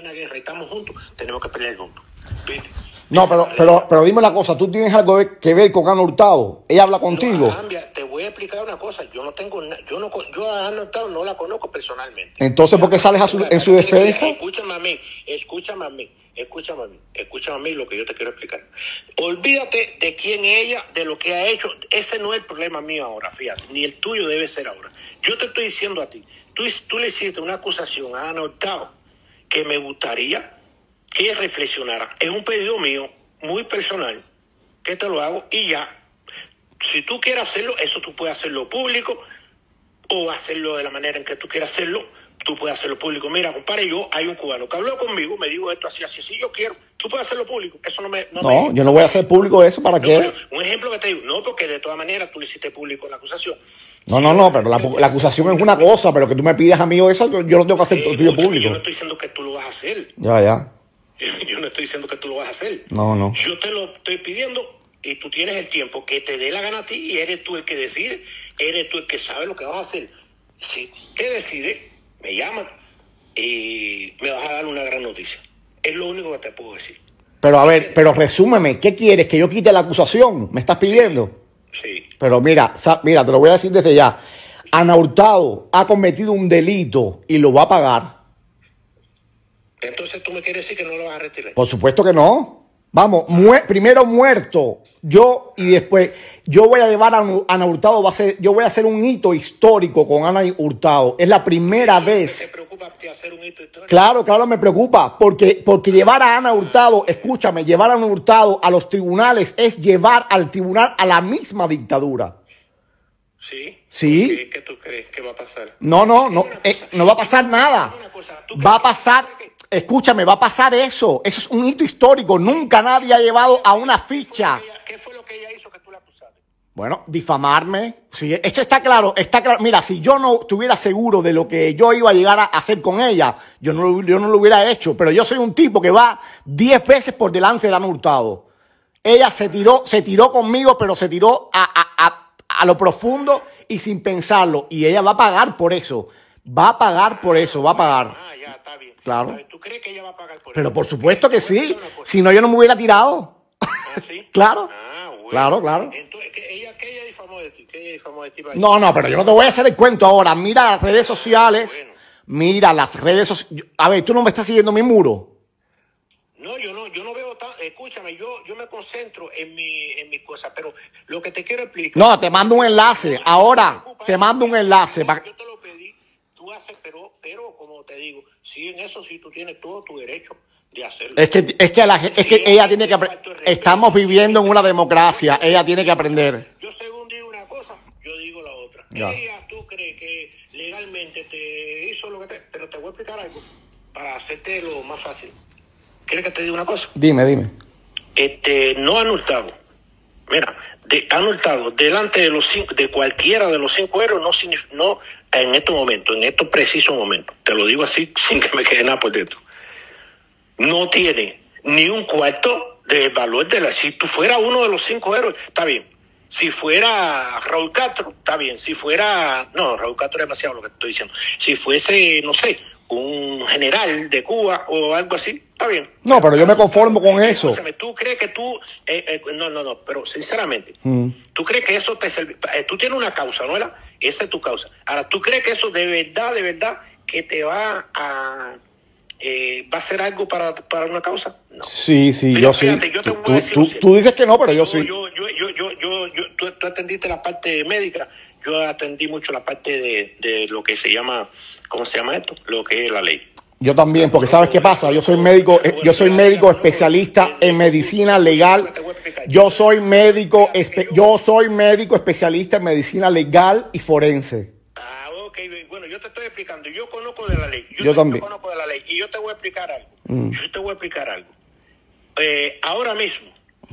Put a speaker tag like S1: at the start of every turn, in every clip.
S1: una guerra y estamos juntos, tenemos que pelear juntos. ¿Viste?
S2: No, pero dime una cosa, ¿tú tienes algo que ver con Ana Hurtado? ¿Ella habla contigo?
S1: No, te voy a explicar una cosa, yo a Ana Hurtado no la conozco personalmente.
S2: Entonces, ¿por qué sales en su defensa?
S1: Escúchame a mí lo que yo te quiero explicar. Olvídate de quién es ella, de lo que ha hecho, ese no es el problema mío ahora, fíjate, ni el tuyo debe ser ahora. Yo te estoy diciendo a ti, tú le hiciste una acusación a Ana Hurtado que me gustaría que reflexionara. Es un pedido mío, muy personal, que te lo hago y ya. Si tú quieres hacerlo, eso tú puedes hacerlo público o hacerlo de la manera en que tú quieras hacerlo. Tú puedes hacerlo público. Mira, compadre, hay un cubano que habló conmigo, me dijo esto así, yo quiero. Tú puedes hacerlo público. Eso
S2: yo no voy a hacer público eso, ¿para qué?
S1: Un ejemplo que te digo, no, porque de todas maneras tú le hiciste público la acusación.
S2: No, pero la acusación es una cosa, pero que tú me pidas a mí eso, yo lo tengo que hacer tuyo público.
S1: Yo no estoy diciendo que tú lo vas a hacer.
S2: Ya.
S1: Yo no estoy diciendo que tú lo vas a hacer.
S2: No.
S1: Yo te lo estoy pidiendo y tú tienes el tiempo que te dé la gana a ti y eres tú el que decide, eres tú el que sabe lo que vas a hacer. Si te decides, me llaman y me vas a dar una gran noticia. Es lo único que te puedo decir.
S2: Pero a ver, resúmeme, ¿qué quieres? ¿Que yo quite la acusación? ¿Me estás pidiendo?
S1: Sí.
S2: Pero mira, te lo voy a decir desde ya. Ana Hurtado ha cometido un delito y lo va a pagar.
S1: Entonces tú me quieres decir que no lo vas a retirar.
S2: Por supuesto que no. Vamos, primero muerto yo y después yo voy a llevar a Ana Hurtado, yo voy a hacer un hito histórico con Ana Hurtado. Es la primera vez.
S1: ¿Te preocupa hacer un hito histórico?
S2: Claro, me preocupa, porque llevar a Ana Hurtado, escúchame, llevar a Ana Hurtado a los tribunales es llevar al tribunal a la misma dictadura.
S1: ¿Sí? ¿Qué tú crees que va a pasar?
S2: No va a pasar nada. Va a pasar, escúchame, va a pasar eso. Eso es un hito histórico. Nunca nadie ha llevado a una ficha.
S1: ¿Qué fue lo que ella hizo que tú la acusaste?
S2: Bueno, difamarme. Sí, eso está claro. Mira, si yo no estuviera seguro de lo que yo iba a llegar a hacer con ella, yo no lo hubiera hecho. Pero yo soy un tipo que va 10 veces por delante de Ana Hurtado. Ella se tiró conmigo, pero se tiró a lo profundo y sin pensarlo. Y ella va a pagar por eso. Va a pagar.
S1: Ya, está bien.
S2: Claro.
S1: ¿Tú crees que ella va a pagar por eso?
S2: Pero por supuesto que sí. Si no, yo no me hubiera tirado.
S1: ¿Sí?
S2: Claro.
S1: Bueno.
S2: Claro.
S1: Entonces, ¿qué ella difamó de ti?
S2: No, pero yo no te voy a hacer el cuento ahora. Mira las redes sociales.
S1: Bueno.
S2: Mira las redes sociales. A ver, ¿tú no me estás siguiendo mi muro?
S1: No, yo no veo tan. Escúchame, yo me concentro en mis cosas, pero lo que te quiero explicar.
S2: No, te mando un enlace. Ahora, te mando un enlace.
S1: Yo te lo pedí, tú haces, pero como te digo, sí, en eso sí tú tienes todo tu derecho de hacerlo.
S2: Es que ella tiene que aprender. Estamos viviendo en una democracia. Ella tiene que aprender.
S1: Yo según digo una cosa, yo digo la otra.
S2: Ya.
S1: Ella, tú crees que legalmente te hizo lo que pero te voy a explicar algo para hacerte lo más fácil. ¿Quieres que te diga una cosa?
S2: Dime.
S1: No han hurtado. Mira, han hurtado delante de cualquiera de los 5 euros, no en estos momentos, en estos precisos momentos. Te lo digo así sin que me quede nada por dentro. No tiene ni un cuarto del valor de si tú fuera uno de los 5 euros, está bien. Si fuera Raúl Castro, está bien. Si fuera, no, Raúl Castro es demasiado lo que estoy diciendo. Si fuese, no sé, un general de Cuba o algo así, está bien.
S2: No, pero yo me conformo con eso.
S1: Escúchame, ¿tú crees que tú... no, pero sinceramente, ¿tú crees que eso te sirve? Tú tienes una causa, ¿no? Esa es tu causa. Ahora, ¿tú crees que eso de verdad, que te va a ser algo para una causa? No. Sí,
S2: mira,
S1: yo
S2: fíjate,
S1: sí. Yo te voy a decir
S2: tú dices que no, pero yo sí.
S1: Tú atendiste la parte médica, yo atendí mucho la parte de lo que se llama, ¿cómo se llama esto? Lo que es la ley.
S2: Yo también, porque ¿sabes qué pasa? Yo soy médico especialista en medicina legal. Yo soy médico especialista en medicina legal y forense.
S1: Ok, bueno, yo te estoy explicando, yo conozco de la ley.
S2: Yo también.
S1: Yo conozco de la ley y yo te voy a explicar algo. Ahora mismo,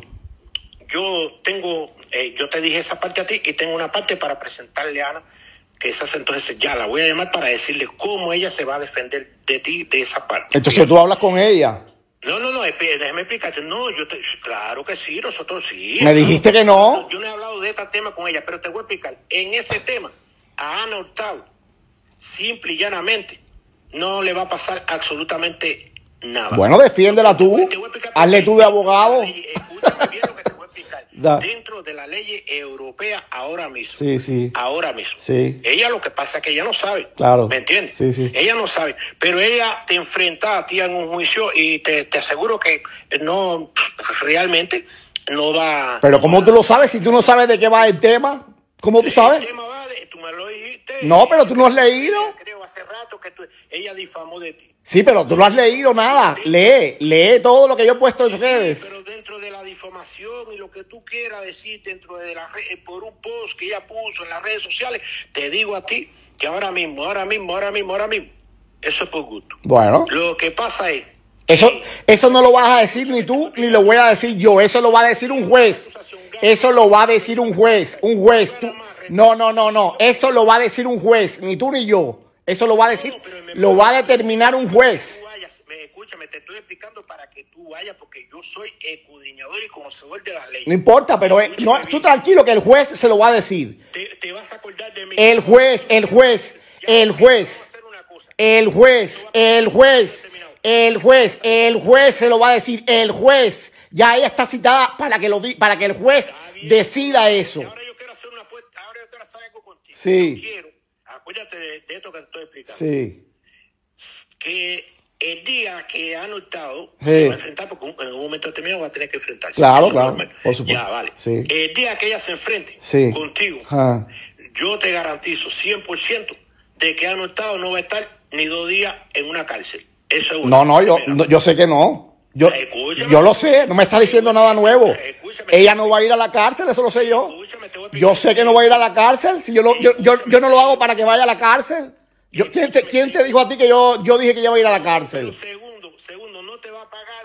S1: yo te dije esa parte a ti y tengo una parte para presentarle a Ana, que esa entonces ya la voy a llamar para decirle cómo ella se va a defender de ti de esa parte.
S2: Entonces tú hablas con ella.
S1: No, déjame explicarte. No, claro que sí, nosotros sí.
S2: Me dijiste que no.
S1: Yo no he hablado de este tema con ella, pero te voy a explicar. En ese tema, a Ana Hurtado, simple y llanamente, no le va a pasar absolutamente nada.
S2: Bueno, defiéndela tú.
S1: Te voy a explicar
S2: Hazle tú de abogado.
S1: Escúchame bien lo que te voy a explicar.
S2: Da.
S1: Dentro de la ley europea ahora mismo.
S2: Sí, sí.
S1: Ahora mismo.
S2: Sí.
S1: Ella lo que pasa es que ella no sabe.
S2: Claro.
S1: ¿Me entiendes?
S2: Sí, sí.
S1: Ella no sabe. Pero ella te enfrenta a ti en un juicio y te aseguro que no, realmente no va.
S2: Pero ¿cómo tú lo sabes si tú no sabes de qué va el tema? ¿Cómo tú sabes?
S1: El tema va de, tú me lo dijiste.
S2: No, pero tú no has leído.
S1: Creo hace rato que ella difamó de ti.
S2: Sí, pero tú no has leído nada. Lee todo lo que yo he puesto en redes.
S1: Pero dentro de la difamación y lo que tú quieras decir dentro de la por un post que ella puso en las redes sociales, te digo a ti que ahora mismo, eso es por gusto.
S2: Bueno.
S1: Lo que pasa es...
S2: Eso no lo vas a decir ni tú, ni lo voy a decir yo. Eso lo va a decir un juez. Eso lo va a decir un juez. Un juez. No. Eso lo va a decir un juez. Ni tú ni yo. Eso lo va a decir, lo va a determinar un juez.
S1: Escúchame, te estoy explicando para que tú vayas, porque yo soy escudriñador y conocedor de la ley.
S2: No importa, pero no, tú tranquilo que el juez se lo va a decir.
S1: Te vas a acordar de mí.
S2: El juez se lo va a decir. El juez. Ya ella está citada para que el juez decida eso.
S1: Ahora yo quiero hacer una apuesta, ahora yo quiero hacer algo contigo.
S2: Sí.
S1: Yo quiero, acuérdate de esto que te estoy explicando.
S2: Sí.
S1: Que el día que han Hurtado
S2: Sí.
S1: se va a enfrentar, porque en un momento determinado va a tener que enfrentarse.
S2: Claro,
S1: Eso
S2: claro.
S1: es normal.
S2: Por supuesto.
S1: Ya, vale.
S2: Sí.
S1: El día que ella se enfrente
S2: Sí.
S1: contigo,
S2: Ah.
S1: yo te garantizo 100% de que han Hurtado no va a estar ni 2 días en una cárcel. Eso es
S2: No, yo sé que no. Yo lo sé, no me está diciendo nada nuevo. Ella no va a ir a la cárcel, eso lo sé yo. Yo sé que no va a ir a la cárcel. Si yo no lo hago para que vaya a la cárcel. ¿Quién te dijo a ti que yo dije que ella va a ir a la cárcel?
S1: Pero segundo, no te va a pagar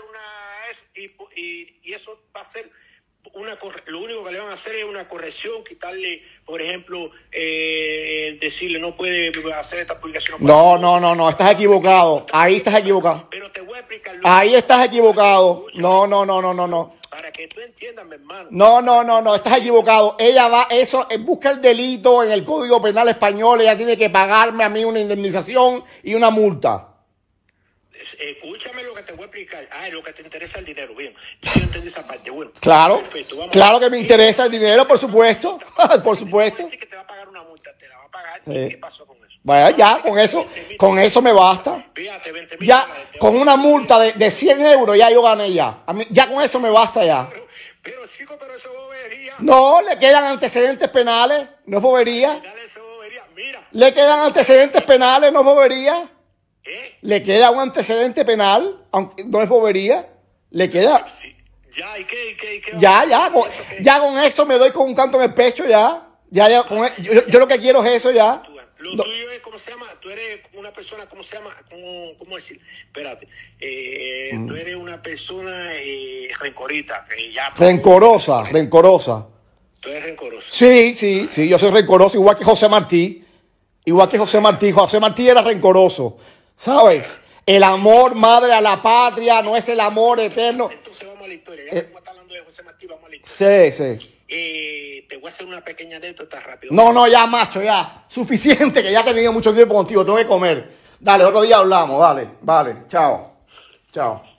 S1: y eso va a ser lo único que le van a hacer es una corrección, quitarle, por ejemplo, decirle no puede hacer esta publicación.
S2: No, estás equivocado. Ahí estás equivocado.
S1: Pero te voy a explicar.
S2: Ahí estás equivocado. No.
S1: Para que tú entiendas, mi hermano.
S2: No, estás equivocado. Ella va, busca el delito en el Código Penal español, ella tiene que pagarme a mí una indemnización y una multa.
S1: Escúchame lo que te voy a explicar. Lo que te interesa el dinero. Bien, yo entendí esa parte. Bueno,
S2: claro,
S1: perfecto.
S2: claro que me interesa el dinero, por supuesto. Por supuesto.
S1: Decir que te va a pagar una multa, te la va a pagar.
S2: Sí.
S1: ¿Y qué pasó con eso?
S2: Bueno, ya, con eso me basta.
S1: Fíjate, 20
S2: Ya, con una multa de 100 euros ya yo gané ya. Ya con eso me basta ya.
S1: Pero chico, pero eso es bobería.
S2: No, le quedan antecedentes penales, no es bobería.
S1: Dale, eso es bobería. Mira.
S2: Le quedan antecedentes penales, no es bobería. Le queda un antecedente penal, aunque no es bobería. Le queda.
S1: Sí. Ya, ¿y qué?
S2: Ya con eso me doy con un canto en el pecho ya. Yo lo que quiero es eso ya.
S1: Lo tuyo es, ¿cómo se llama? Tú eres una persona, ¿cómo se llama? ¿Cómo decir? Espérate. Tú eres una persona rencorita.
S2: Rencorosa.
S1: Tú eres rencoroso.
S2: Sí, yo soy rencoroso, igual que José Martí. José Martí era rencoroso. ¿Sabes? El amor madre a la patria no es el amor eterno.
S1: Entonces vamos a la historia. Ya que estamos hablando de José Martí, vamos a la historia.
S2: Sí.
S1: Te voy a hacer una pequeña anécdota rápido.
S2: No, ya, macho, ya. Suficiente, que ya he tenido mucho tiempo contigo. Tengo que comer. Dale, otro día hablamos. Vale. Chao.